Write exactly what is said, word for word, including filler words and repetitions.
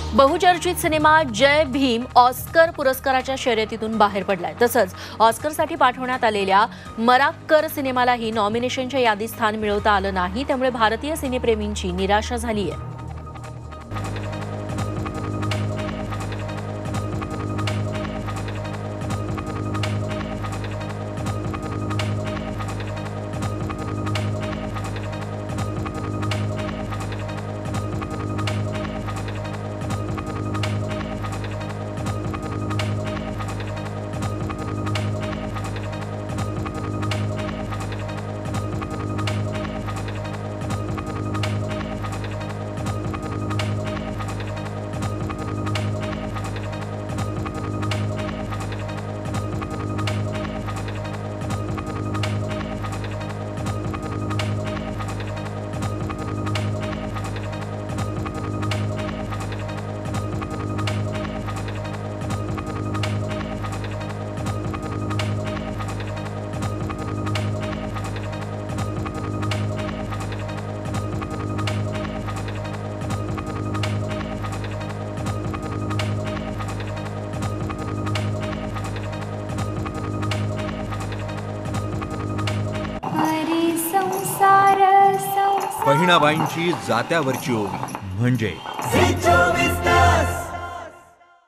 बहुचर्चित सिनेमा जय भीम ऑस्कर पुरस्काराच्या शर्यतीतून बाहेर पडलाय। तसंच ऑस्करसाठी पाठवण्यात आलेल्या मराक्कर सिनेमालाही नॉमिनेशनच्या यादीत स्थान मिळवता आलं नाही, त्यामुळे भारतीय सिनेप्रेमींची निराशा झाली आहे। बहिणाबाईंची जात्यावरची ओवी म्हणजे